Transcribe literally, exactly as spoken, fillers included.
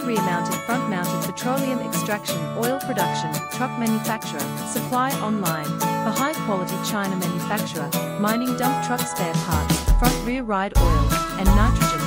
rear-mounted front-mounted petroleum extraction oil production truck manufacturer, supply online, for high-quality China manufacturer, mining dump truck spare parts, front rear ride oil, and nitrogen